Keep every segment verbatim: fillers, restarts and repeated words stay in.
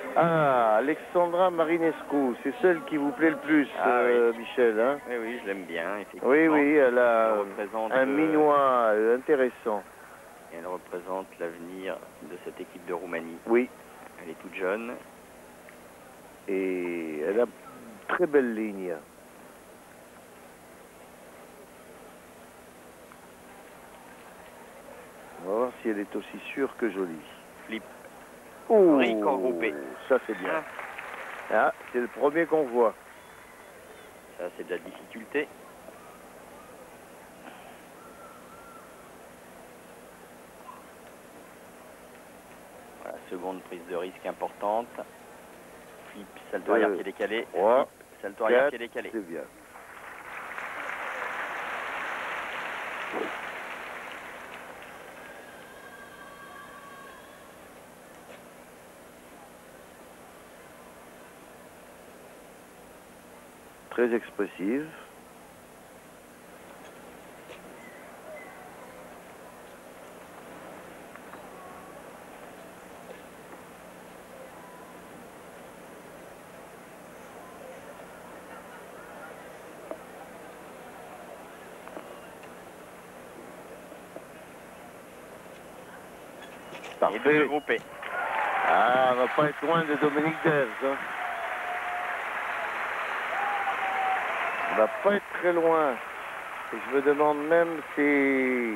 Ah, Alexandra Marinescu, c'est celle qui vous plaît le plus, Ah, euh, oui. Michel, hein? Oui, oui, je l'aime bien, effectivement. Oui, oui, elle a Elle représente, un euh, minois euh, intéressant. Elle représente l'avenir de cette équipe de Roumanie. Oui. Elle est toute jeune. Et elle a une très belle ligne. On va voir si elle est aussi sûre que jolie. Flip. Oh, Rico groupé. ça c'est bien. Ah, c'est le premier qu'on voit. Ça, c'est de la difficulté. Voilà, seconde prise de risque importante. Flip, salto arrière pied décalé. trois, Flip, salto arrière quatre, pied décalé. c'est bien. Très expressive. Et deux groupés. Ah, on va pas être loin de Dominique Devs. Hein. On va pas être très loin. Et je me demande même si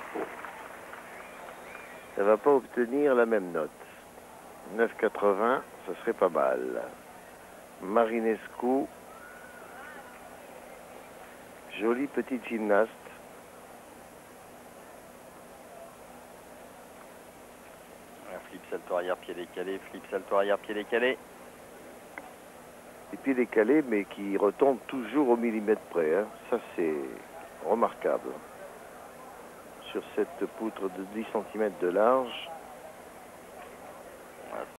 ça va pas obtenir la même note. neuf virgule quatre-vingts, ça serait pas mal. Marinescu, jolie petite gymnaste. Flip, salto arrière, pied décalé. Flip, salto arrière, pied décalé. Des pieds décalés, mais qui retombent toujours au millimètre près. Hein. Ça, c'est remarquable. Sur cette poutre de dix centimètres de large,